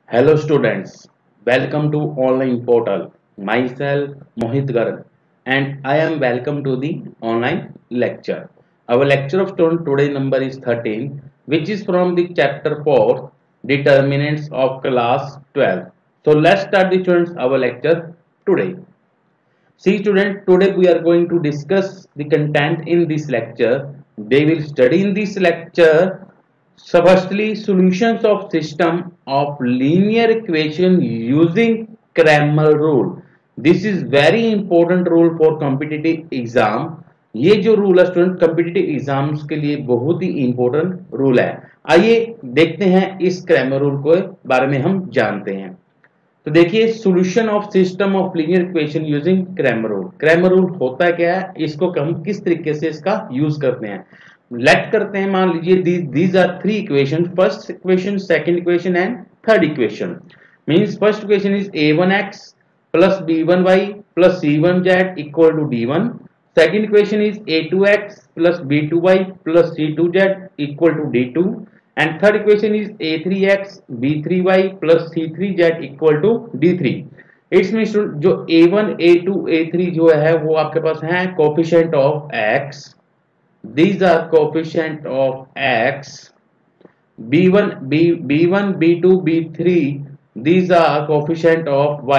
Hello students, welcome to online portal. Myself Mohit Garg and I am welcome to the online lecture. Our lecture of today number is 13, which is from the chapter 4 determinants of class 12. So let's start the students our lecture today. See students, today we are going to discuss the content in this lecture. They will study in this lecture. So firstly, solutions of system of linear equation using Cramer rule. This is very important rule for competitive exam. ये जो rule है student competitive exams के लिए बहुत ही important rule है। आइए देखते हैं इस क्रैमर रूल के बारे में हम जानते हैं। तो देखिए solution of system of linear equation using Cramer rule. Cramer rule होता क्या है, इसको हम किस तरीके से इसका यूज करते हैं। लेट करते हैं, मान लीजिए these are three equation, first equation, second equation and third equation. Means first equation is a1x plus b1y plus c1z equal to d1। Second equation is a2x plus b2y plus c2z equal to d2 and third equation is a3x b3y plus c3z equal to d3। It's means जो a1 a2 a3 जो है वो आपके पास है coefficient of x, these are coefficient of x, b1 b2 b3 these are coefficient of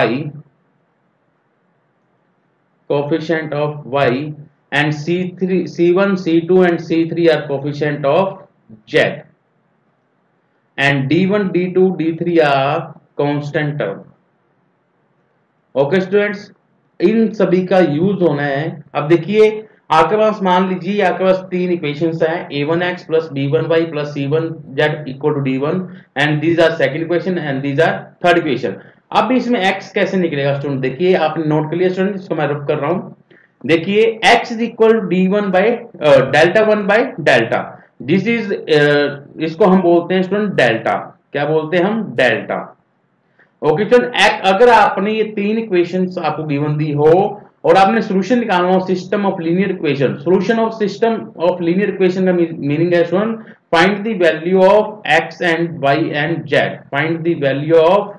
y and c1 c2 and c3 are coefficient of z and d1 d2 d3 are constant term. Okay students, इन सभी का use होना है। अब देखिए आपके पास मान लीजिए आपके पास तीन इक्वेशंस हैं, a1x plus b1y plus c1z equal to d1 and these are second equation and these are third equation. अब इसमें x कैसे निकलेगा स्टूडेंट, देखिए आपने नोट कर लिया स्टूडेंट, इसको मैं रब कर रहा हूं। देखिए x is equal d1 by delta 1 by delta, this is इसको हम बोलते हैं स्टूडेंट डेल्टा। क्या बोलते हैं हम, डेल्टा। ओके स्टूडेंट, अगर आपने ये तीन इक्वेशंस आपको गिवन दी हो और आपने सॉल्यूशन निकालना हो system of linear equation, solution of system of linear equation का मीनिंग है student find the value of x and y and z, find the value of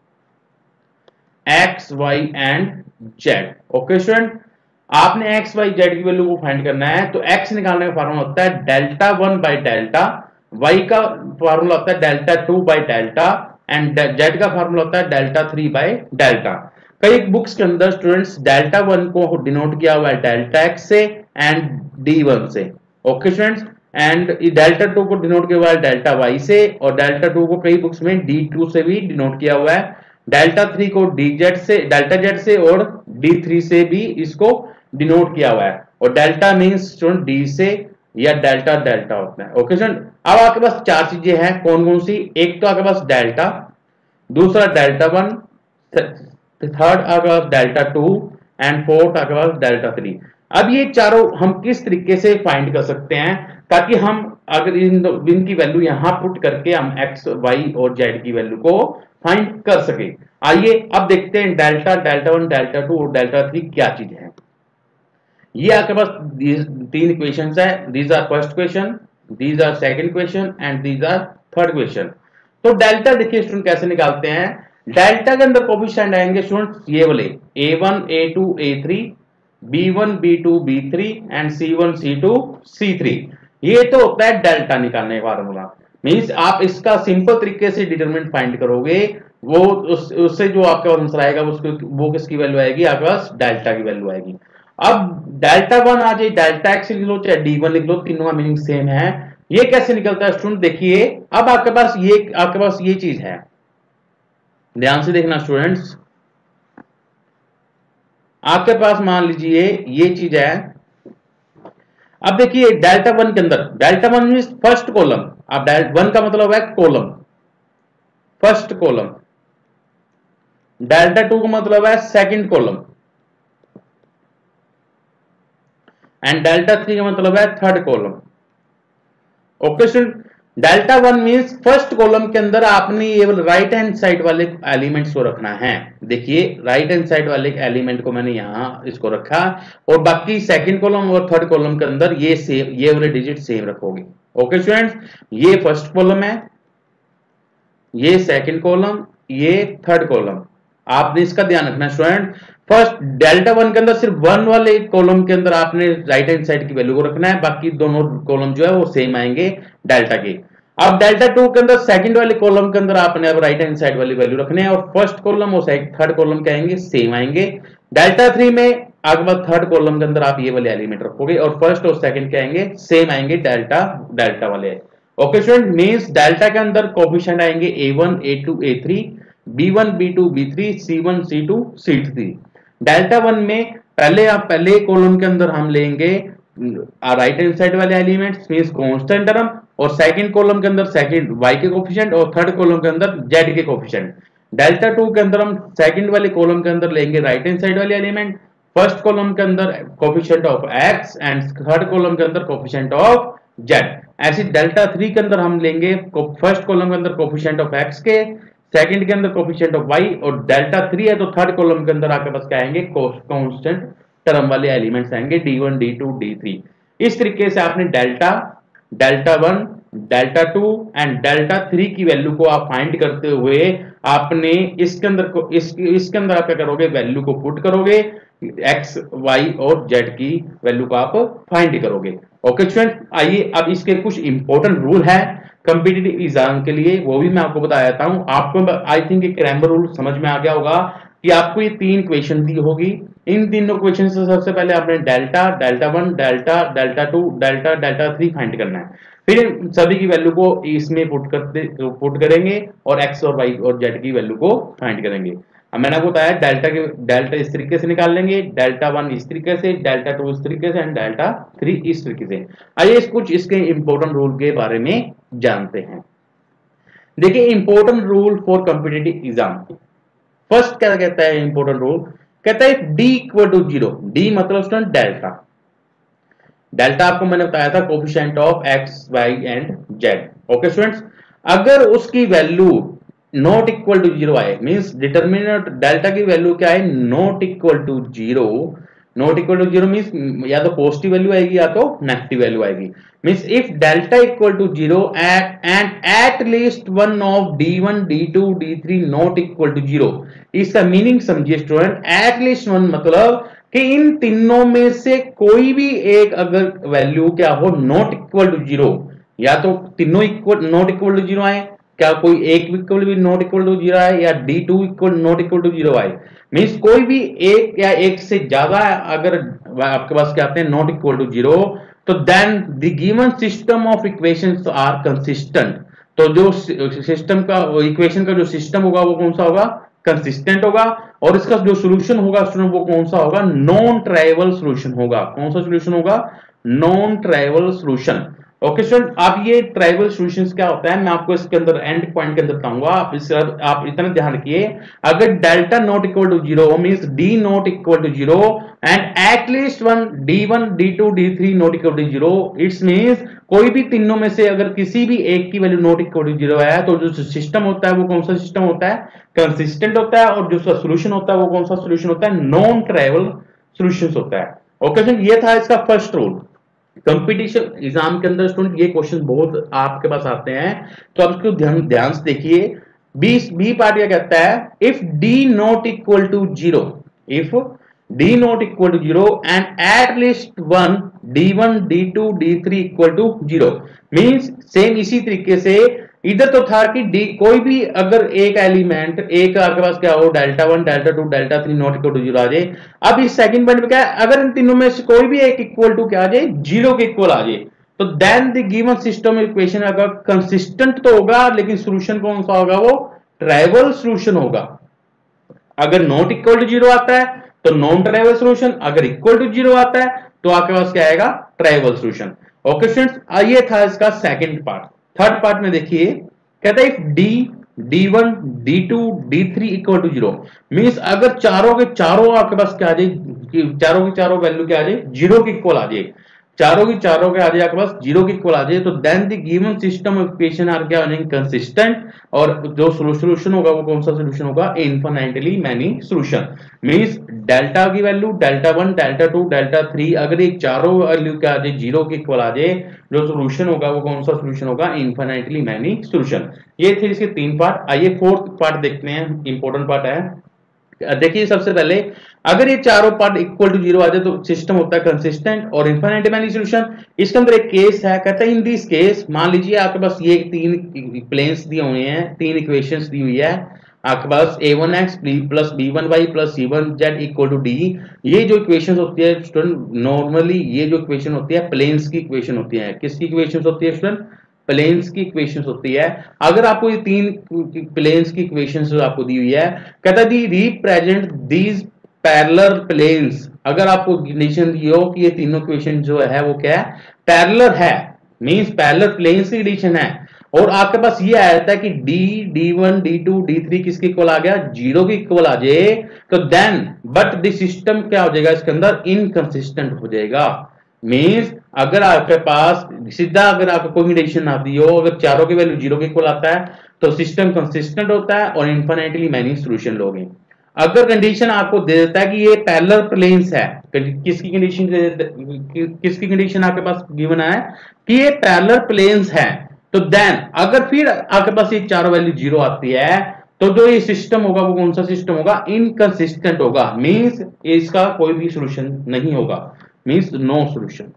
x y and z। Okay student, आपने x y z की value को find करना है तो x निकालने का फार्मूला होता है डेल्टा 1 बाय डेल्टा, y का फार्मूला होता है delta 2 by delta and z का फार्मूला होता है डेल्टा 3 बाय डेल्टा। कई बुक्स के अंदर स्टूडेंट्स डेल्टा 1 को डिनोट किया हुआ है डेल्टा x से एंड d1 से। ओके स्टूडेंट्स, एंड डेल्टा 2 को डिनोट किया हुआ है डेल्टा y से और डेल्टा 2 को कई बुक्स में d2 से भी डिनोट किया हुआ है, डेल्टा 3 को dz से, डेल्टा z से और d3 से भी इसको डिनोट किया हुआ है। और डेल्टा मींस स्टूडेंट डी से या डेल्टा डेल्टा होता है। ओके स्टूडेंट, अब आपके पास चार चीजें हैं, कौन कौन सी, एक तो आपके पास डेल्टा, दूसरा डेल्टा 1, थर्ड आपके पास डेल्टा 2 एंड फोर्थ आपके पास डेल्टा 3। अब ये चारों हम किस तरीके से फाइंड कर सकते हैं ताकि हम अगर इनकी वैल्यू यहां पुट करके हम x y और z की वैल्यू को फाइंड कर सके। आइए अब देखते हैं डेल्टा, डेल्टा 1, डेल्टा 2 और डेल्टा 3 क्या चीज है। ये आपके पास तीन इक्वेशंस है, these are first equation, these are second equation and these are third equation. तो डेल्टा देखिए स्टूडेंट कैसे निकालते हैं। डेल्टा के अंदर कोफिशिएंट आएंगे स्टूडेंट ये वाले a1 a2 a3 b1 b2 b3 and c1 c2 c3। ये तो होता है डेल्टा निकालने का फार्मूला। मींस आप इसका सिंपल तरीके से डिटरमिनेंट फाइंड करोगे, वो उससे जो आपका आंसर आएगा वो किसकी वैल्यू आएगी, आपके पास डेल्टा की वैल्यू आएगी। अब डेल्टा 1 आ जाए, डेल्टा x लिख लो चाहे d1 लिख लो, तीनों का मीनिंग सेम है। ये कैसे निकलता है स्टूडेंट, देखिए अब आपके पास ये चीज है, ध्यान से देखना स्टूडेंट्स। आपके पास मान लीजिए ये चीज है। अब देखिए डेल्टा 1 के अंदर, डेल्टा 1 मींस फर्स्ट कॉलम, अब डेल्टा 1 का मतलब है कॉलम, फर्स्ट कॉलम, डेल्टा 2 का मतलब है सेकंड कॉलम एंड डेल्टा 3 का मतलब है third column. Okay student, delta 1 means first column के अंदर आपने ये राइट हैंड साइड वाले एलिमेंट्स को रखना है। देखिए राइट हैंड साइड वाले एलिमेंट को मैंने यहां इसको रखा और बाकी सेकंड कॉलम और थर्ड कॉलम के अंदर ये वाले डिजिट सेम रखोगे। ओके स्टूडेंट्स, ये फर्स्ट कॉलम है, ये सेकंड कॉलम ये थर्ड कॉलम। आपने इसका ध्यान रखना स्टूडेंट। फर्स्ट डेल्टा वन के अंदर सिर्फ वन वाले कॉलम के अंदर आपने राइट हैंड साइड की वैल्यू को रखना है, बाकी दोनों कॉलम जो है वो सेम आएंगे डेल्टा के। अब डेल्टा टू के अंदर सेकंड वाले कॉलम के अंदर आपने अब राइट हैंड साइड वाली वैल्यू रखनी है, और फर्स्ट कॉलम और थर्ड कॉलम क्या आएंगे, सेम आएंगे। डेल्टा थ्री में आगे बाद थर्ड कॉलम के अंदर आप ये वाले एलिमेंट रखोगे और फर्स्ट और सेकंड क्या आएंगे, सेम आएंगे डेल्टा डेल्टा वाले। ओके स्टूडेंट, मींस डेल्टा के अंदर कोएफिशिएंट आएंगे a1 a2 a3, b1 b2 b3, c1 c2 c3। Delta one में पहले कॉलम के अंदर हम लेंगे राइट हैंड साइड वाले एलिमेंट्स मींस कांस्टेंट टर्म, और सेकंड कॉलम के अंदर सेकंड y के कोएफिशिएंट और थर्ड कॉलम के अंदर z के कोएफिशिएंट। डेल्टा टू के अंदर हम सेकंड वाले कॉलम के अंदर लेंगे राइट हैंड साइड वाले एलिमेंट, फर्स्ट कॉलम के अंदर coefficient of x and third column के अंदर कोएफिशिएंट ऑफ z। ऐसे डेल्टा थ्री के अंदर हम लेंगे फर्स्ट कॉलम के अंदर कोएफिशिएंट ऑफ x के, सेकंड के अंदर कोएफिशिएंट ऑफ y, और डेल्टा थ्री है तो थर्ड कॉलम के अंदर आपके पास क्या आएंगे, कांस्टेंट टर्म वाले एलिमेंट्स आएंगे d1 d2 d3। इस तरीके से आपने delta delta one delta two and delta three की वैल्यू को आप फाइंड करते हुए आपने इसके अंदर आप क्या करोगे, वैल्यू को पुट करोगे, x y और z की वैल्यू को आप फाइंड करोगे। ओके स्टूडेंट, आइए अब इसके कुछ इंपॉर्टेंट रूल है कॉम्पिटिटिव एग्जाम के लिए, वो भी मैं आपको बता देता हूं। आपको आई थिंक क्रैमर रूल समझ में आ गया होगा कि आपको ये तीन क्वेश्चन दी होगी। इन तीनों क्वेश्चन से सबसे पहले आपने delta delta one delta delta two delta delta three find करना है, फिर सभी की वैल्यू को इसमें पुट करेंगे और x और y और z की वैल्यू को फाइंड करेंगे। अब मैंने आपको बताया डेल्टा इस तरीके से निकाल लेंगे, डेल्टा वन इस तरीके से, डेल्टा टू इस तरीके से एंड डेल्टा थ्री इस तरीके से। आइए कुछ इसके इंपॉर्टेंट रूल के बारे में जानते हैं। देखिए important rule for competitive exam. First क्या कहता है इंपॉर्टेंट रूल, कहता है d equal to zero. D मतलब स्टूडेंट डेल्टा। डेल्टा आपको मैंने बताया था coefficient of x y and z। Okay students, अगर उसकी value not equal to zero आए मींस डिटरमिनेंट डेल्टा की वैल्यू क्या है, not equal to zero. Not equal to zero means या तो पॉजिटिव वैल्यू आएगी या तो नेगेटिव वैल्यू आएगी। Means if delta equal to zero and at least one of d1 d2 d3 not equal to zero. इसका meaning समझिए student, at least one मतलब कि इन तीनों में से कोई भी एक अगर वैल्यू क्या हो नॉट इक्वल टू जीरो, या तो तीनों equal not equal to zero आए, क्या कोई एक इक्वल भी नॉट इक्वल टू जीरो आए, या d2 equal not equal to zero आए, मींस कोई भी एक या एक से ज्यादा अगर आपके पास क्या आते हैं नॉट इक्वल टू जीरो, तो then the given system of equations are consistent. तो जो सिस्टम का इक्वेशन का जो सिस्टम होगा वो कौन सा होगा, कंसिस्टेंट होगा, और इसका जो सॉल्यूशन होगा स्टूडेंट वो कौन सा होगा, नॉन ट्राइवल सॉल्यूशन होगा। कौन सा सॉल्यूशन होगा, non trivial solution. Okay student, आप ये ट्राइवल सॉल्यूशंस क्या होता है मैं आपको इसके अंदर एंड पॉइंट के अंदर बताऊंगा। आप इतना ध्यान रखिए, अगर delta not equal to zero means D not equal to zero and at least one d1 d2 d3 not equal to zero, it's means कोई भी तीनों में से अगर किसी भी एक की value not equal to zero है तो जो सिस्टम होता है वो कौन सा सिस्टम होता है, कंसिस्टेंट होता है, और जो सोल्यूशन होता है वो कौन सा सोल्यूशन होता है, नॉन ट्राइवल सॉल्यूशंस होता है। ओके स्टूडेंट, ये था इसका फर्स्ट रूल। कंपटीशन एग्जाम के अंदर स्टूडेंट ये क्वेश्चन बहुत आपके पास आते हैं, तो आप इसको ध्यान से देखिए। बी पार्ट क्या कहता है, if D not equal to zero, if D not equal to zero and at least one d1 d2 d3 equal to zero, means same इसी तरीके से इधर तो था कि डी कोई भी अगर एक एलिमेंट एक आपके पास क्या हो delta one delta two delta three not equal to zero आ जाए। अब इस सेकंड पॉइंट में क्या है, अगर इन तीनों में से कोई भी एक इक्वल टू क्या आ जाए, जीरो के इक्वल आ जाए, तो then the given system equation अगर कंसिस्टेंट तो होगा लेकिन सॉल्यूशन कौन सा होगा, वो ट्राइवल सॉल्यूशन होगा। अगर नॉट इक्वल टू जीरो आता है तो नॉन ट्राइवल सॉल्यूशन, अगर इक्वल टू जीरो आता है तो आपके पास क्या आएगा, ट्राइवल सॉल्यूशन। ओके स्टूडेंट्स, ये था इसका सेकंड पार्ट। थर्ड पार्ट में देखिए, कहता है if d1 d2 d3 equal to zero, means अगर चारों के चारों आपके पास क्या आ जाए, चारों की चारों वैल्यू क्या आ जाए, जीरो के इक्वल आ जाए। चारों की चारों के आगे आपके पास जीरो के इक्वल आ जाए तो then the given system of equation are क्या बनेंगे, कंसिस्टेंट। और जो सोल्यूशन होगा वो कौन सा सोल्यूशन होगा, infinitely many solution. Means delta की वैल्यू डेल्टा 1 डेल्टा 2 डेल्टा 3 अगर ये चारों वैल्यू क्या आ जाए जीरो के इक्वल आ जाए, जो सोल्यूशन होगा वो कौन सा सोल्यूशन होगा, इनफिनिटली मैनी सोल्यूशन। ये थे इसके 3 पार्ट। आइए फोर्थ पार्ट देखते हैं, इंपॉर्टेंट पार्ट है। देखिए सबसे पहले अगर ये चारों पार्ट इक्वल टू जीरो आ जाए तो सिस्टम होता है कंसिस्टेंट और इनफिनिट मैनी सॉल्यूशन। इसके अंदर एक केस है, कहता है इन दिस केस मान लीजिए आपके पास ये तीन प्लेन्स दिए हुए हैं, तीन इक्वेशंस दी हुई है आपके पास a1x plus b1y plus c1z equal to d। ये जो इक्वेशंस होती है स्टूडेंट, नॉर्मली ये जो इक्वेशन होती है प्लेन्स की इक्वेशन होती है। किसकी इक्वेशंस होती है स्टूडेंट, प्लेन्स की इक्वेशंस होती है। अगर आपको ये तीन प्लेन्स की इक्वेशंस आपको दी हुई है, कहता है the represent these parallel planes. अगर आपको कंडीशन दी हो कि ये तीनों इक्वेशन जो है वो क्या है, पैरेलल है, मींस पैरेलल प्लेन्स की कंडीशन है। और आपके पास ये आया था कि डी d1 d2 d3 किसके इक्वल आ गया, जीरो के इक्वल आ जाए तो देन बट द सिस्टम क्या हो जाएगा, इसके अंदर इनकंसिस्टेंट हो जाएगा। मींस अगर आपके पास सीधा अगर आपको कोई कंडीशन ना दी हो, अगर चारों की वैल्यू जीरो के इक्वल आता है तो सिस्टम कंसिस्टेंट होता है और इनफिनिटली मैनी सॉल्यूशन लोगे। अगर कंडीशन आपको दे देता है कि ये पैरेलल प्लेन्स है, किसकी कंडीशन किसकी कंडीशन आपके पास गिवन है कि ये पैरेलल प्लेन्स है, तो देन अगर फिर आपके पास ये चारों वैल्यू जीरो आती है तो जो ये सिस्टम होगा वो कौन सा सिस्टम होगा, इनकंसिस्टेंट होगा। मींस इसका कोई भी सॉल्यूशन नहीं होगा, means no solution.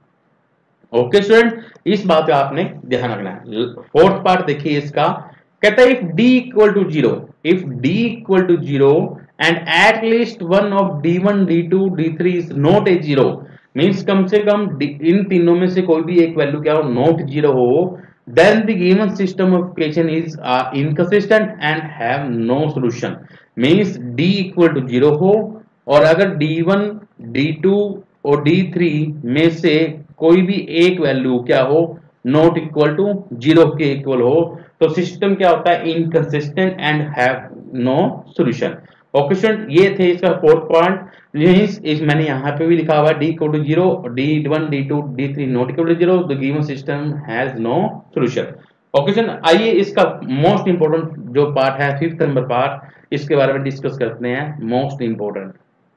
Okay student, इस बात का आपने ध्यान रखना है। फोर्थ पार्ट देखिए इसका, कहता है if d equal to zero, if d equal to zero and at least one of d1 d2 d3 is not a zero, means कम से कम इन तीनों में से कोई भी एक वैल्यू क्या हो, नॉट जीरो हो, then the given system of equation is inconsistent and have no solution। means d equal to 0 हो और अगर d1 d2 और d3 में से कोई भी एक वैल्यू क्या हो, नॉट इक्वल टू जीरो के इक्वल हो, तो सिस्टम क्या होता है, inconsistent and have no solution. Okay student, ये थे इसका फोर्थ पॉइंट। इस मैंने यहाँ पे भी लिखा हुआ है d equal to zero, d1 d2 d3 not equal to zero, the given system has no solution. Okay student, आइए इसका मोस्ट इंपोर्टेंट जो पार्ट है, फिफ्थ नंबर पार्ट, इसके बारे में डिस्कस करते हैं। मोस्ट इंपोर्टेंट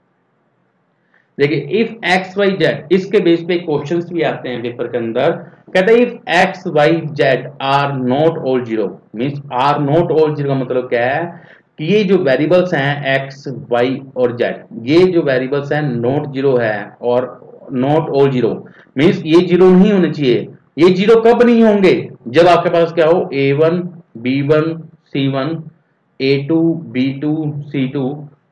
देखिए, इफ एक्स वाई जेड, इसके बेस पे क्वेश्चंस भी आते हैं पेपर के अंदर। कहता है if x y z are not all zero, means are not all zero का मतलब क्या है कि ये जो वेरिएबल्स हैं एक्स वाई और जेड, ये जो वेरिएबल्स हैं नॉट जीरो है और नॉट ऑल जीरो, मींस ये जीरो नहीं होने चाहिए। ये जीरो कब नहीं होंगे, जब आपके पास क्या हो, a1 b1 c1 a2 b2 c2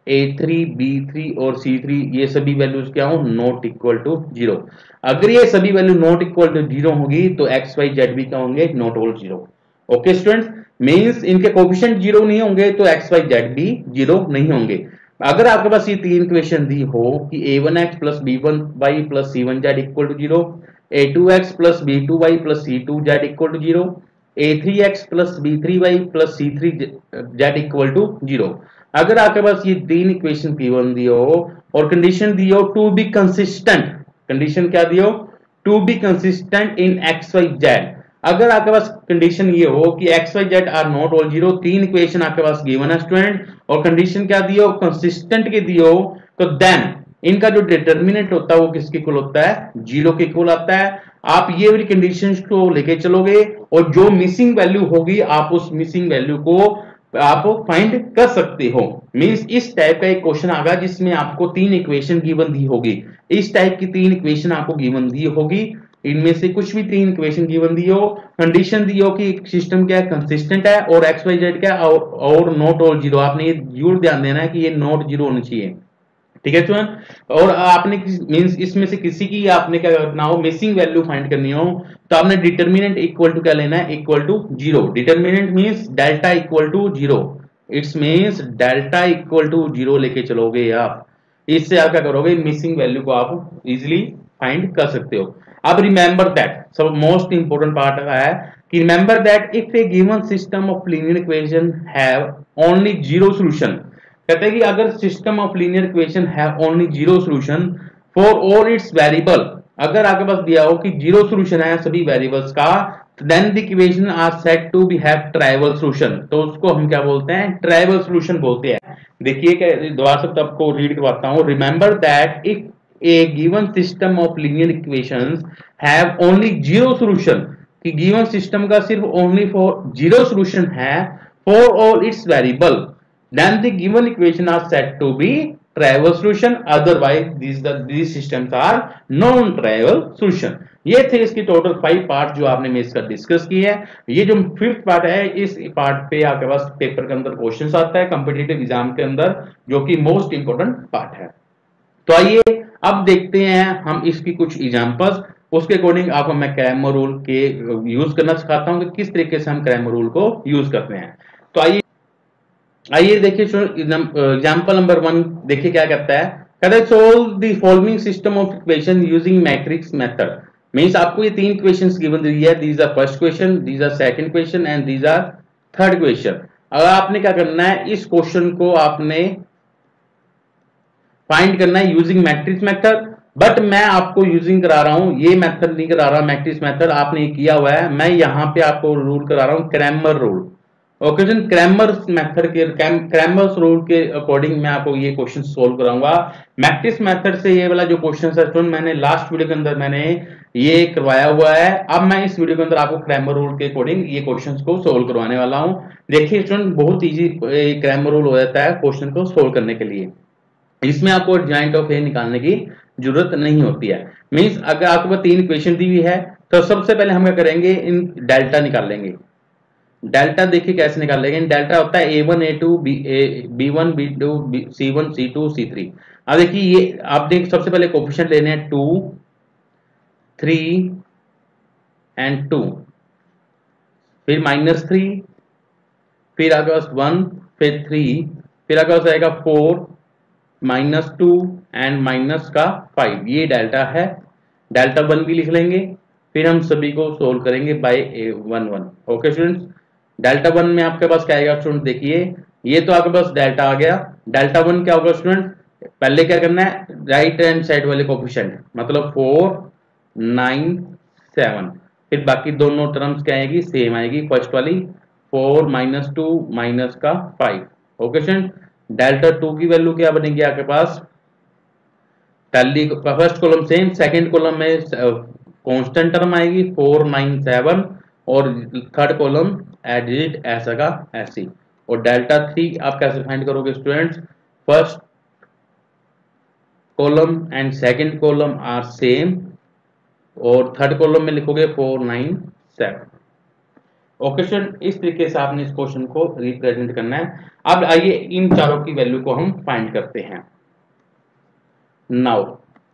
a3 b3 और c3 ये सभी वैल्यूज क्या हो, नॉट इक्वल टू जीरो। अगर ये सभी value not equal to zero होगी तो एक्स वाई जेड भी क्या होंगे, not all zero. Okay students, means इनके कोफिशिएंट जीरो नहीं होंगे तो एक्स वाई जेड भी जीरो नहीं होंगे। अगर आपके पास ये तीन इक्वेशन दी हो कि a1x plus b1y plus c1z equal to zero, a2x plus b2y plus c2z equal to zero, a3x plus b3y plus c3z equal to zero. अगर आपके पास ये तीन इक्वेशन गिवन दी हो और कंडीशन दी हो टू बी कंसिस्टेंट, कंडीशन क्या दी हो, to be consistent in x y z. अगर आपके पास कंडीशन ये हो कि x y z are not all zero, तीन इक्वेशन आपके पास गिवन है स्टूडेंट, और कंडीशन क्या दी हो, कंसिस्टेंट के दी हो, तो देन इनका जो डिटर्मिनेंट होता है वो किसके इक्वल होता है, जीरो के इक्वल आता है। आप ये वाली कंडीशंस को लेके चलोगे और जो मिसिंग वैल्यू होगी आप उस मिसिंग वैल्यू को आप फाइंड कर सकते हो। मींस इस टाइप का एक क्वेश्चन आएगा जिसमें आपको तीन इक्वेशन गिवन दी होगी, इस टाइप की तीन इक्वेशन आपको गिवन दी होगी, इनमें से कुछ भी तीन इक्वेशन गिवन दी हो, कंडीशन दी हो कि सिस्टम क्या है, कंसिस्टेंट है और एक्स वाई जेड क्या और नॉट ऑल जीरो। आपने ये जरूर ध्यान देना है कि ये नॉट जीरो होनी चाहिए, ठीक है स्टूडेंट। और आपने मींस इसमें से किसी की आपने क्या करना हो, मिसिंग वैल्यू फाइंड करनी हो, तो आपने डिटर्मिनेंट इक्वल टू क्या लेना है, equal to zero. Determinant means delta equal to zero, it's means delta equal to zero लेके चलोगे आप। इससे आप क्या करोगे, मिसिंग वैल्यू को आप इजिली फाइंड कर सकते हो। अब रिमेंबर दैट, सब मोस्ट इंपोर्टेंट पार्ट है कि remember that if a given system of linear equation have only zero solution, कहते हैं कि अगर सिस्टम ऑफ लीनियर इक्वेशन है only zero solution for all its variable, अगर आपके पास दिया हो कि जीरो सोल्यूशन है सभी वेरिएबल्स का, then the equation are said to be have trivial solution, तो उसको हम क्या बोलते हैं, ट्राइवल सोल्यूशन बोलते हैं। देखिए दोबारा से आपको रीड करवाता हूं। Remember that if a given system of linear equations have only zero solution, कि गिवन सिस्टम का सिर्फ ओनली फॉर जीरो सोल्यूशन है for all its variable, then the given equation are said to be trivial solution, otherwise these systems are non trivial solution। ये थे इसकी total 5 part जो आपने मिलकर डिस्कस की है। ये जो 5th पार्ट है, इस पार्ट पे आपके पास पेपर के अंदर क्वेश्चंस आता है कॉम्पिटिटिव एग्जाम के अंदर, जो कि मोस्ट इंपोर्टेंट पार्ट है। तो आइए अब देखते हैं हम इसकी कुछ एग्जांपल्स, उसके अकॉर्डिंग आपको मैं क्रैमर रूल के यूज करना सिखाता हूं कि किस तरीके से हम क्रैमर रूल को यूज करते हैं। तो आइए देखिए एग्जांपल नंबर 1, देखिए क्या कहता है, कहता है solve the following system of equation using matrix method. Means आपको ये 3 इक्वेशंस गिवन दी है, these are first question, these are second question and these are third question. अब आपने क्या करना है, इस क्वेश्चन को आपने फाइंड करना है यूजिंग मैट्रिक्स मेथड, बट मैं आपको यूजिंग करा रहा हूं, ये मेथड नहीं करा रहा मैट्रिक्स मेथड, आपने किया हुआ है, मैं यहां पे आपको रूल करा रहा हूं क्रैमर रूल। ओके जन, क्रैमर्स मेथड के क्रैमर्स रूल के अकॉर्डिंग मैं आपको ये क्वेश्चन सोल्व कराऊंगा। मैट्रिक्स मेथड से ये वाला जो क्वेश्चन है स्टूडेंट, मैंने लास्ट वीडियो के अंदर मैंने ये करवाया हुआ है। अब मैं इस वीडियो के अंदर आपको क्रैमर रूल के अकॉर्डिंग ये क्वेश्चंस को सोल्व करवाने वाला हूं। देखिए स्टूडेंट, बहुत इजी क्रैमर रूल हो जाता है क्वेश्चन को सोल्व करने के लिए। इसमें आपको जॉइंट ऑफ ए निकालने की जरूरत नहीं होती है। मींस अगर आपके पास 3 इक्वेशन दी हुई है, तो सबसे पहले हम क्या करेंगे, इन डेल्टा निकाल लेंगे। डेल्टा देखिए कैसे निकाल लेंगे, डेल्टा होता है A1 A2 B1 B2 C1 C2 C3। अब देखिए ये आप देख, सबसे पहले कोफिशिएंट लेने हैं 2 3 एंड 2, फिर -3, फिर आपके पास 1, फिर 3, फिर आपके पास आएगा 4 -2 एंड माइनस का 5। ये डेल्टा है, डेल्टा 1 भी लिख लेंगे। फिर हम सभी को सोल्व करेंगे bye A11। Okay students, delta 1 में आपके पास क्या आएगा स्टूडेंट, देखिए ये तो आपके पास डेल्टा आ गया। डेल्टा 1 क्या होगा स्टूडेंट, पहले क्या करना है, राइट हैंड साइड वाले कोफिशिएंट, मतलब 4 9 7, फिर बाकी दोनों टर्म्स क्या आएगी, सेम आएगी। फर्स्ट वाली 4 -2 माइनस का 5। ओके स्टूडेंट, डेल्टा 2 की वैल्यू क्या बनेगी आपके पास, पहली first column same, second column में कांस्टेंट टर्म आएगी 4 9 7, और थर्ड कॉलम एडिट ऐसा का ऐसी। और डेल्टा 3 आप कैसे फाइंड करोगे students, first column and second column are same, और थर्ड कॉलम में लिखोगे 4 9 7। ओके स्टूडेंट, इस तरीके से आपने इस क्वेश्चन को रिप्रेजेंट करना है। अब आइए इन चारों की वैल्यू को हम फाइंड करते हैं। नाउ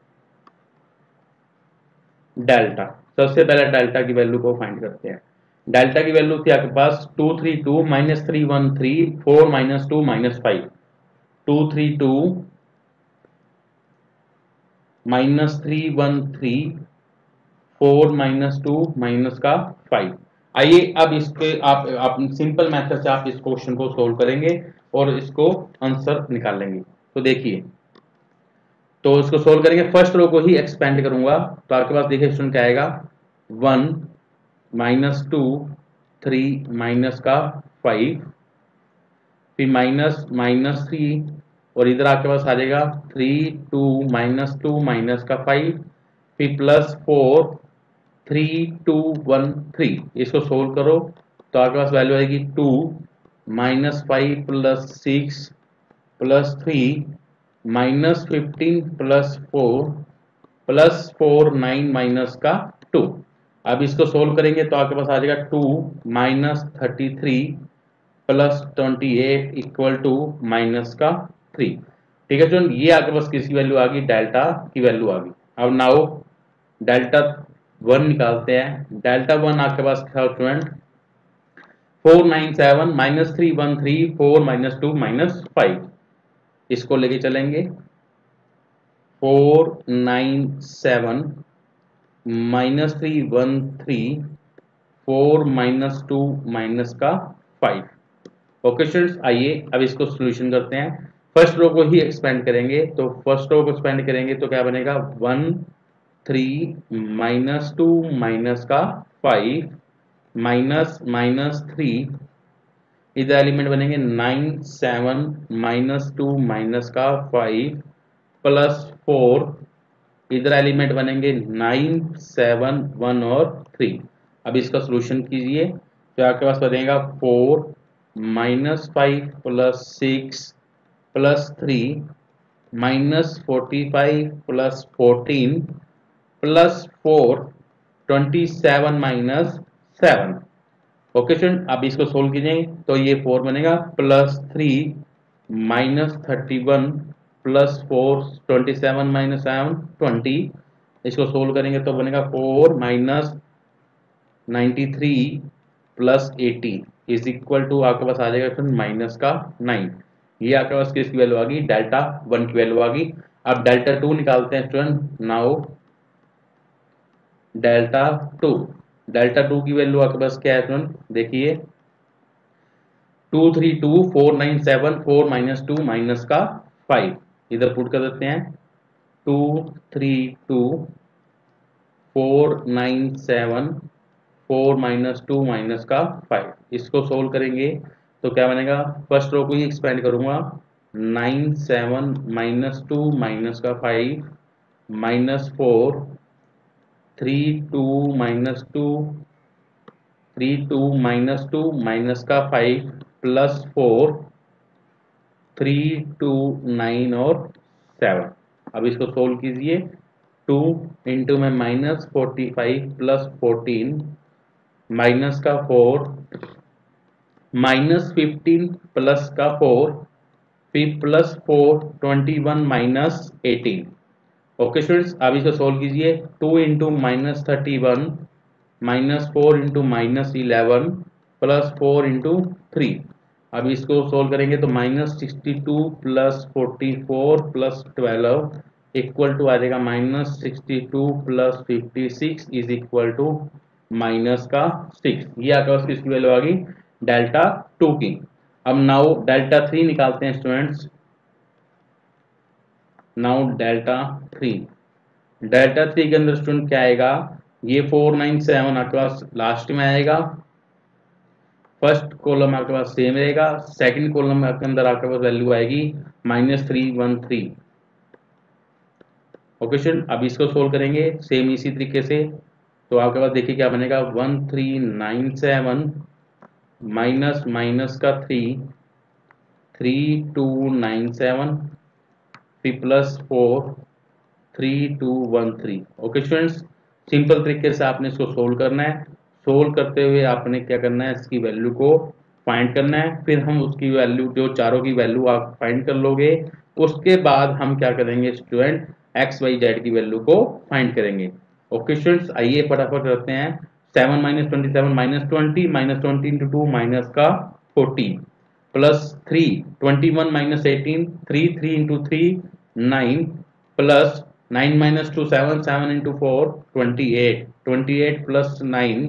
डेल्टा, सबसे पहले डेल्टा की वैल्यू को फाइंड करते हैं। डेल्टा की वैल्यू थी आपके पास 2 3 2 -3 1 3 4 -2 -5, 2 3 2 -3 1 3 4 -2 माइनस का 5। आइए अब इसके आप सिंपल मेथड से आप इस क्वेश्चन को सोल्व करेंगे और इसको आंसर निकाल लेंगे। तो देखिए, तो इसको सोल्व करेंगे, फर्स्ट रो को ही एक्सपेंड करूंगा, तो आपके पास देखिए क्वेश्चन क्या आएगा, 1 -2 3 माइनस का 5, फिर -3, और इधर आपके पास आ जाएगा 3 2 -2 माइनस का 5, फिर +4 3 2 1 3। इसको सोल्व करो तो आपके पास वैल्यू आएगी 2 -5 +6 +3 -15 +4 9 माइनस का 2। अब इसको सोल्व करेंगे तो आपके पास आ जाएगा 2 -33 +28 इक्वल टू माइनस का 3। ठीक है स्टूडेंट, ये आपके पास किसकी वैल्यू आ गई, डेल्टा की वैल्यू आ गई। अब नाउ डेल्टा 1 निकालते हैं। डेल्टा 1 आपके पास था स्टूडेंट 497 -313 4 -2 -5। इसको लेके चलेंगे 497 -313 4 -2 माइनस का 5। ओके स्टूडेंट्स, आइए अब इसको सॉल्यूशन करते हैं। फर्स्ट रो को ही एक्सपेंड करेंगे, तो फर्स्ट रो को एक्सपेंड करेंगे तो क्या बनेगा 1 3 माइनस 2 माइनस का 5 माइनस माइनस 3, इधर एलिमेंट बनेंगे 9 7 माइनस 2 माइनस का 5 प्लस 4, इधर एलिमेंट बनेंगे 9 7 1 और 3। अब इसका सॉल्यूशन कीजिए तो आपके पास बनेगा 4 minus 5 plus 6 plus 3 minus 45 plus 14 plus 4 27 minus 7। Okay student, अब इसको सोल्व कीजिए तो ये 4 बनेगा प्लस 3 माइनस 31 प्लस 4 27 माइनस 7 20। इसको सोल्व करेंगे तो बनेगा 4 minus 93 plus 80 is equal to आपके पास आ जाएगा माइनस का 9। ये आपके पास किसकी वैल्यू आ गई, डेल्टा 1 की वैल्यू आ गई। अब डेल्टा 2 निकालते हैं स्टूडेंट। नाउ डेल्टा 2, डेल्टा 2 की वैल्यू आपके पास क्या है स्टूडेंट, देखिए 232 497 4 माइनस 2 माइनस का 5, इधर पुट कर देते हैं 232 497 4 माइनस 2 माइनस का 5। इसको सोल्व करेंगे तो क्या बनेगा, फर्स्ट रो को ही एक्सपेंड करूंगा 9 7 माइनस 2 माइनस का 5 माइनस 4 3 2 माइनस 2 3 2 माइनस 2 माइनस का 5 प्लस 4 3 2 9 और 7। अब इसको सोल्व कीजिए 2 इंटू में माइनस 45 प्लस 14 माइनस का 4 माइनस 15 प्लस का 4 फिर प्लस 4 21 माइनस 18। ओके स्टूडेंट्स, अब इसको सोल्व कीजिए 2 into minus 31 minus 4 into minus 11 plus 4 into 3। अब इसको सोल्व करेंगे तो minus 62 plus 44 plus 12 equal to आ जाएगा minus 62 plus 56 is equal to minus का 6। ये आपके पास किसकी वैल्यू आ गई, डेल्टा 2 की। अब नाउ डेल्टा 3 निकालते हैं स्टूडेंट्स। नाउ डेल्टा 3, डेल्टा 3 के अंदर स्टूडेंट क्या आएगा, ये 497 आपके पास लास्ट में आएगा, फर्स्ट कॉलम आपके पास सेम रहेगा, सेकंड कॉलम के अंदर आपके पास वैल्यू आएगी माइनस 313। ओके स्टूडेंट, अब इसको सोल्व करेंगे सेम इसी तरीके से तो आपके पास देखिए क्या बनेगा 1397 माइनस माइनस का 3 3297 फिर प्लस 4 3213। ओके स्टूडेंट्स, सिंपल तरीके से आपने इसको सोल्व करना है। सोल्व करते हुए आपने क्या करना है, इसकी वैल्यू को फाइंड करना है। फिर हम उसकी वैल्यू, जो चारों की वैल्यू आप फाइंड कर लोगे, उसके बाद हम क्या करेंगे स्टूडेंट, एक्स वाई जेड की वैल्यू को फाइंड करेंगे। ओके स्टूडेंट्स, आइए फटाफट करते हैं। 7 minus 27 minus 20 minus 20 into 2 minus का 14 plus 3 21 minus 18 3 3 into 3 9 plus 9 minus 2 7 7 into 4 28 28 plus 9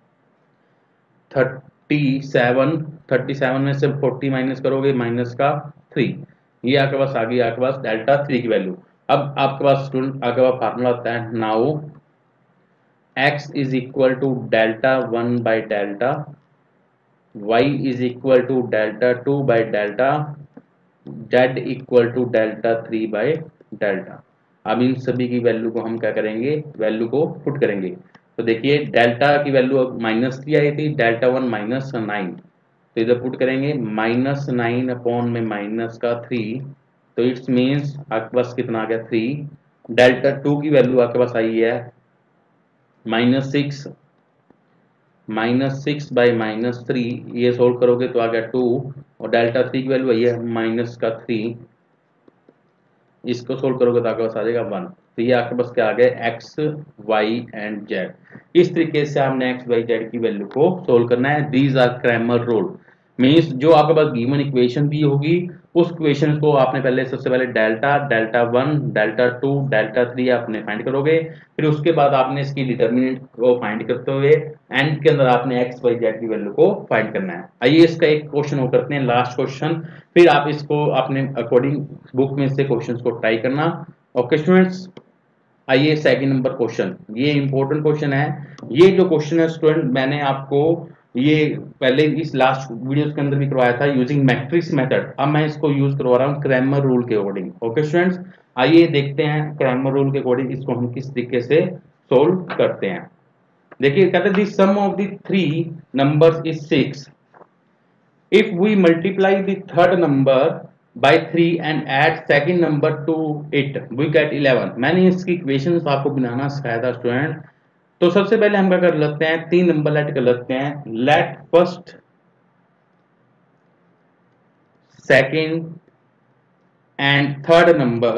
37 37 में से 40 माइनस करोगे माइनस का 3। ये आपके पास आ गई आपके पास डेल्टा 3 की वैल्यू। अब आपके पास स्टूडेंट आपके पास फार्मूला होता है now x is equal to delta 1 by delta, y is equal to delta 2 by delta, z equal to delta 3 by delta. अब इन सभी की वैल्यू को हम क्या करेंगे, वैल्यू को पुट करेंगे। तो देखिए डेल्टा की वैल्यू माइनस 3 आई थी, डेल्टा 1 माइनस 9, तो इधर पुट करेंगे माइनस 9 अपॉन में माइनस का 3, तो इट्स मीन्स आपके पास कितना आ गया 3। डेल्टा 2 की वैल्यू आपके पास आई है माइनस 6, माइनस 6 बाई माइनस 3, ये सोल्व करोगे तो आ गया 2, और डेल्टा 3 की वैल्यू वही है माइनस का 3, इसको सोल्व करोगे तो आपके पास आ जाएगा 1। तो ये आपके पास क्या आ गया एक्स वाई एंड जेड। इस तरीके से हमने एक्स वाई जेड की वैल्यू को सोल्व करना है। These are Cramer rule, means जो आपके पास गिवन इक्वेशन दी होगी उस इक्वेशन को आपने पहले सबसे पहले डेल्टा डेल्टा 1 डेल्टा 2 डेल्टा 3 आपने फाइंड करोगे, फिर उसके बाद आपने इसकी डिटर्मिनेंट को फाइंड करते हुए एंड के अंदर आपने एक्स वाई जेड की वैल्यू को फाइंड करना है। आइए इसका एक क्वेश्चन वो करते हैं, लास्ट क्वेश्चन, फिर आप इसको अपने अकॉर्डिंग बुक में से क्वेश्चंस को ट्राई करना। ओके स्टूडेंट्स, आइए सेकंड नंबर क्वेश्चन, ये इंपॉर्टेंट क्वेश्चन है। ये जो क्वेश्चन है स्टूडेंट, मैंने आपको ये पहले इस लास्ट वीडियोस के अंदर भी करवाया था यूजिंग मैट्रिक्स मेथड। अब मैं इसको यूज करवा रहा हूँ क्रैमर रूल के अकॉर्डिंग। ओके स्टूडेंट्स, आइए देखते हैं क्रैमर रूल के अकॉर्डिंग इसको हम किस तरीके से सोल्व करते हैं। देखिए कहते हैं the sum of the three numbers is 6 if we multiply the third number by 3 and add second number to it we get 11। मैंने इसकी इक्वेशंस आपको बनाना सिखाया था स्टूडेंट। तो सबसे पहले हम क्या कर लेते हैं, तीन नंबर लेट कर लेते हैं। Let first second and third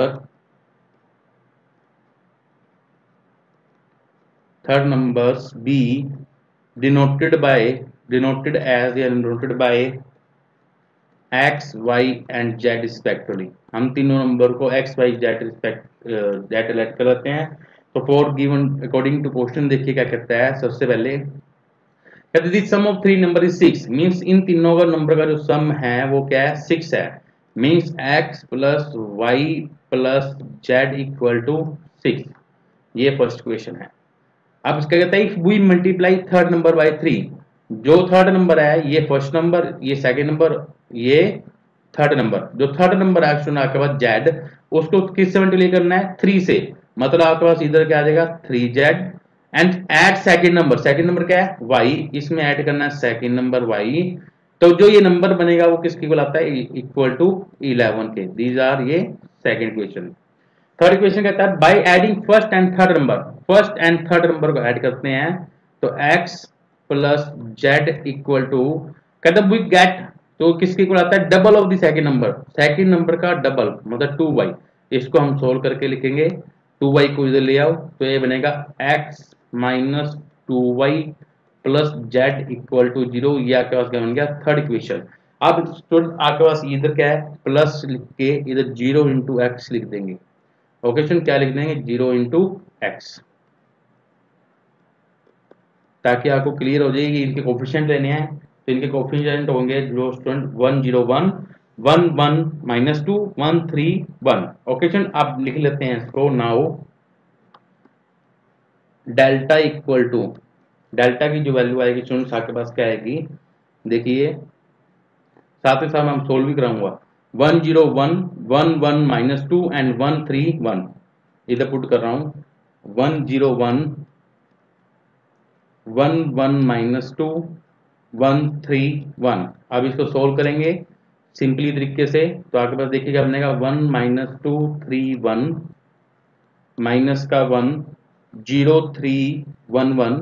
numbers be denoted as या denoted by x y and z respectively. हम तीनों नंबर को x y z z let कर लेते हैं। तो for given according to question देखिए क्या कहता है। सबसे पहले कहते हैं sum of three number is 6, means इन तीनों का नंबर का जो सम है वो क्या है, 6 है। Means x plus y plus z equal to 6। ये फर्स्ट क्वेश्चन है। अब इसका कहता है if we multiply third number by 3, जो थर्ड नंबर है ये फर्स्ट नंबर, ये सेकंड नंबर, ये थर्ड नंबर। जो थर्ड नंबर है सुना आपके पास जेड, उसको किस से मल्टीप्लाई करना है, 3 से। मतलब आपके पास इधर क्या आ जाएगा 3z and add second number क्या है y, इसमें ऐड करना है सेकंड नंबर y। तो जो ये नंबर बनेगा वो किसके इक्वल आता है, इक्वल टू 11 के। दीज आर ये सेकंड क्वेश्चन। थर्ड क्वेश्चन कहता है by adding first and third number को ऐड करते हैं तो x plus z equal to, कहता है वी गेट, तो किसके इक्वल आता है, double of the second number का डबल मतलब 2y। इसको हम सोल्व करके लिखेंगे, 2y को इधर ले आओ तो ये बनेगा x minus 2y plus z equal to 0। ये आपके पास क्या बन गया थर्ड इक्वेशन। अब स्टूडेंट आपके पास इधर क्या है, प्लस लिख के इधर 0 इंटू एक्स लिख देंगे। ओके स्टूडेंट, क्या लिख देंगे 0 इंटू एक्स, ताकि आपको क्लियर हो जाएगी। इनके कोफिशिएंट लेने हैं तो इनके कोफिशिएंट होंगे जो स्टूडेंट 101 11 माइनस 2 131। ओके स्टूडेंट, आप लिख लेते हैं इसको। Now delta equal to, delta की जो वैल्यू आएगी स्टूडेंट्स आपके पास क्या आएगी, देखिए साथ ही साथ हम सोल्व भी कराऊंगा। 101 11 माइनस 2 एंड 131 इधर पुट कर रहा हूं। 101 11 माइनस 2 131। अब इसको सोल्व करेंगे सिंपली तरीके से तो आपके पास देखिएगा बनेगा 1 माइनस 2 3 1 माइनस का 1 0 3 1 1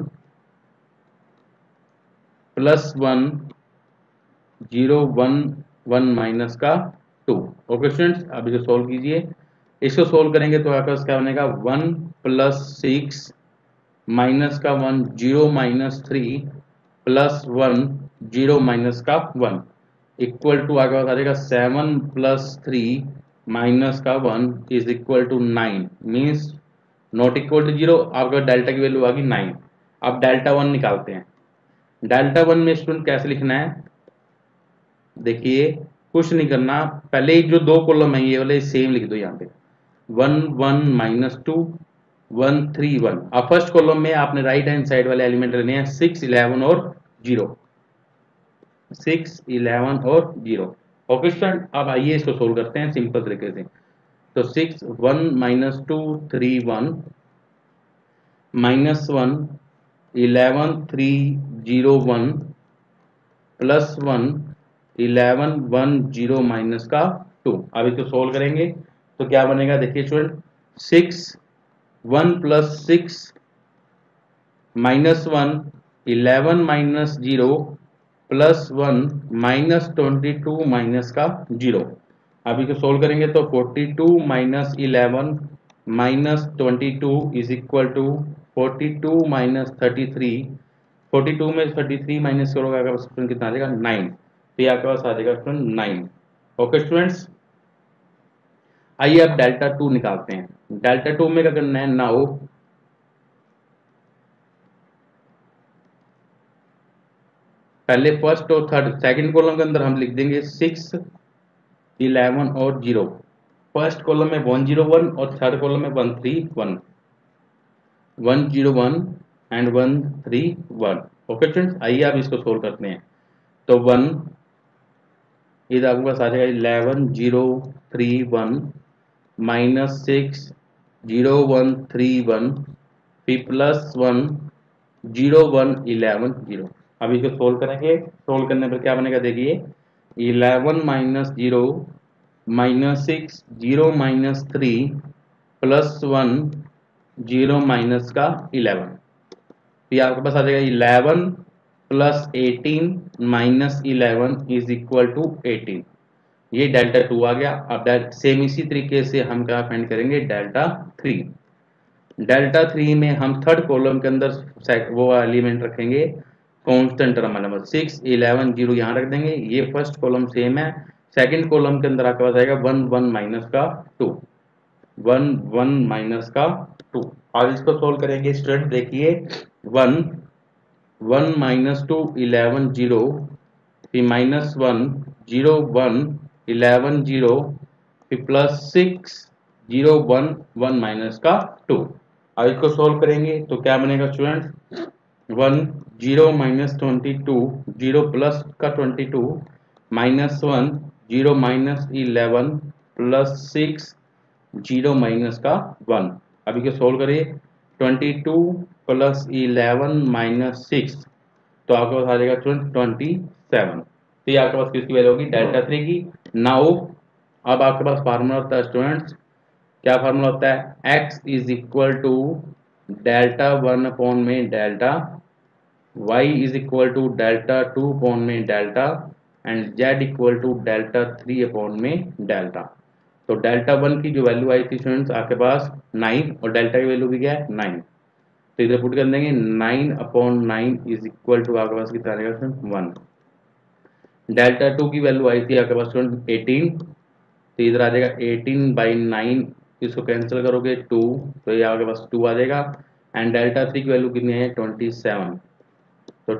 प्लस 1 0 1 1 माइनस का 2। ओके स्टूडेंट्स, अब इसे सोल्व कीजिए। इसको सोल्व करेंगे तो आपके पास क्या बनेगा 1 प्लस 6 माइनस का 1 0 माइनस 3 प्लस 1 0 माइनस का 1 इक्वल टू आपके पास आ जाएगा 7 प्लस 3 माइनस का 1 is equal to 9। Means not equal to 0। आपका डेल्टा की वैल्यू आ गई 9। अब डेल्टा 1 निकालते हैं। डेल्टा 1 में स्टूडेंट कैसे लिखना है, देखिए कुछ नहीं करना, पहले ही जो दो कॉलम है ये वाले सेम लिख दो यहाँ पे। 1 1 माइनस 2 1 3 1। अब फर्स्ट कॉलम में आपने राइट हैंड साइड वाले एलिमेंट लेने हैं 6 11 और 0, 6 11 और 0। ओके स्टूडेंट, अब आइए इसको सोल्व करते हैं सिंपल तरीके से। तो 6 1 माइनस 2 3 1 माइनस 1 11 3 0 1 प्लस 1 11 1 0 माइनस का 2। अब इसको सोल्व करेंगे तो क्या बनेगा, देखिए student 6 1 plus 6 minus 1 11 minus 0 plus 1 minus 22 minus का 0। अब इसको सोल्व करेंगे तो 42 minus 11 minus 22 is equal to 42 minus 33। 42 में 33 माइनस करोगे आपका स्टूडेंट कितना आ जाएगा 9। तो ये आपके पास आ जाएगा स्टूडेंट 9। ओके स्टूडेंट्स, आइए अब डेल्टा 2 निकालते हैं। डेल्टा 2 में क्या करना है, नाउ पहले फर्स्ट और थर्ड सेकंड कॉलम के अंदर हम लिख देंगे 6 11 और 0। फर्स्ट कॉलम में 101 और थर्ड कॉलम में 131। 101 एंड 131। ओके स्टूडेंट्स, आइए आप इसको सोल्व करते हैं। तो 1 इधर आपके पास आ जाएगा 11031 माइनस 60131 फिर प्लस 10111 अब इसको सोल्व करेंगे। सोल्व करने पर क्या बनेगा देखिए, 11 minus 0 minus 6 0 minus 3 plus 1 0 minus का 11। फिर आपके पास आ जाएगा 11 plus 18 minus 11 is equal to 18। ये डेल्टा 2 आ गया। अब सेम इसी तरीके से हम क्या फाइंड करेंगे, डेल्टा 3। डेल्टा 3 में हम थर्ड कॉलम के अंदर वो एलिमेंट रखेंगे कांस्टेंट टर्म वाला, 6 11 0 यहाँ रख देंगे। ये फर्स्ट कॉलम सेम है। सेकंड कॉलम के अंदर आपके पास आएगा 1 1 माइनस का 2, 1 1 माइनस का 2। और इसको सोल्व करेंगे स्टूडेंट, देखिए 1 1 माइनस 2 11 0 फिर माइनस 1 0 1 11 0 फिर प्लस 6 0 1 1 माइनस का 2। अब इसको सोल्व करेंगे तो क्या बनेगा स्टूडेंट, 1 0 माइनस 22 0 प्लस का 22 माइनस 1 0 माइनस 11 प्लस 6 0 माइनस का 1। अभी को सोल्व करिए, 22 प्लस 11 माइनस 6 तो आपके पास आ जाएगा 27। तो ये आपके पास किसकी वैल्यू होगी, डेल्टा 3 की। नाउ अब आपके पास फार्मूला होता है स्टूडेंट्स, क्या फार्मूला होता है, x is equal to delta 1 upon में delta, y is equal to delta 2 upon में delta and z equal to delta 3 upon में डेल्टा। तो डेल्टा 1 की जो वैल्यू आई थी स्टूडेंट्स आपके पास 9 और डेल्टा की वैल्यू भी क्या है 9। तो इधर पुट कर देंगे 9 अपॉन 9 इज इक्वल टू आपके पास कितना आएगा स्टूडेंट 1। डेल्टा 2 की वैल्यू आई थी आपके पास स्टूडेंट 18, तो इधर आ जाएगा 18 बाई 9, इसको कैंसिल करोगे 2 तो ये आपके पास 2 आ जाएगा। एंड डेल्टा 3 की वैल्यू कितनी है 27, तो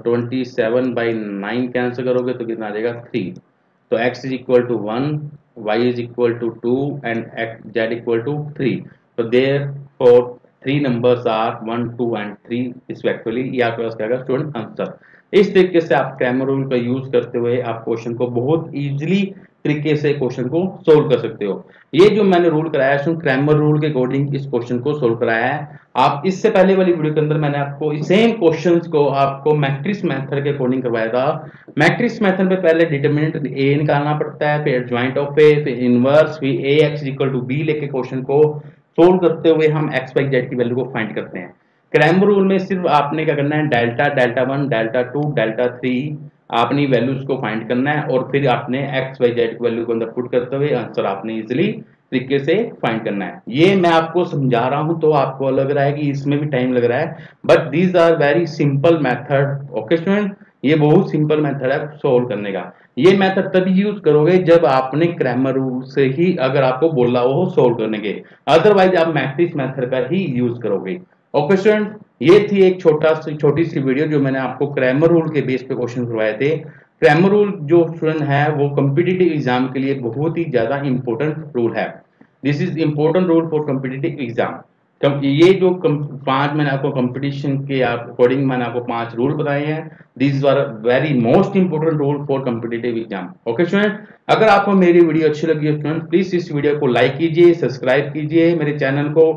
27 बाई 9 कैंसिल करोगे तो कितना आ जाएगा 3। तो x is equal to 1, y is equal to 2 and z equal to 3। तो therefore 3 numbers are 1 2 and 3 respectively. ये आपके पास क्या होगा स्टूडेंट आंसर। इस तरीके से आप क्रैमर रूल का यूज करते हुए आप क्वेश्चन को बहुत इजीली तरीके से क्वेश्चन को सोल्व कर सकते हो। ये जो मैंने रूल कराया है क्रैमर रूल के अकॉर्डिंग इस क्वेश्चन को सोल्व कराया है। आप इससे पहले वाली वीडियो के अंदर मैंने आपको सेम क्वेश्चंस को आपको मैट्रिक्स मेथड के अकॉर्डिंग करवाया था। मैट्रिक्स मेथड में पहले डिटरमिनेंट ए निकालना पड़ता है, फिर ज्वाइंट ऑफ ए, फिर इनवर्स, फिर A X equal to B लेके क्वेश्चन को सोल्व करते हुए हम एक्स वाई जेड की वैल्यू को फाइंड करते हैं। क्रैमर रूल में सिर्फ आपने क्या करना है, डेल्टा डेल्टा 1 डेल्टा 2 डेल्टा 3 आपने वैल्यूज को फाइंड करना है और फिर आपने एक्स वाई जेड की वैल्यू को अंदर पुट करते हुए आंसर आपने इजीली तरीके से फाइंड करना है। ये मैं आपको समझा रहा हूं तो आपको लग रहा है कि इसमें भी टाइम लग रहा है, but these are very simple method. Okay student, ये बहुत सिंपल मेथड है सोल्व करने का। ये मेथड तभी यूज करोगे जब आपने क्रैमर रूल से ही अगर आपको बोला हो सोल्व करने के, अदरवाइज आप मैट्रिक्स मेथड का ही यूज करोगे। ओके स्टूडेंट, ये थी एक छोटी सी वीडियो जो मैंने आपको क्रैमर रूल के बेस पे क्वेश्चन करवाए थे। क्रैमर रूल जो स्टूडेंट है वो कॉम्पिटिटिव एग्जाम के लिए बहुत ही ज्यादा इंपॉर्टेंट रूल है। This is important rule for competitive exam. ये जो 5 मैंने आपको कंपटीशन के अकॉर्डिंग मैंने आपको 5 रूल बताए हैं, this are very most important rule for competitive exam. Okay student, अगर आपको मेरी वीडियो अच्छी लगी है स्टूडेंट, प्लीज इस वीडियो को लाइक कीजिए, सब्सक्राइब कीजिए मेरे चैनल को,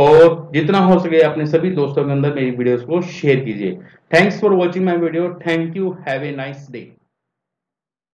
और जितना हो सके अपने सभी दोस्तों के अंदर मेरी वीडियोस को शेयर कीजिए। Thanks for watching my video. Thank you, have a nice day.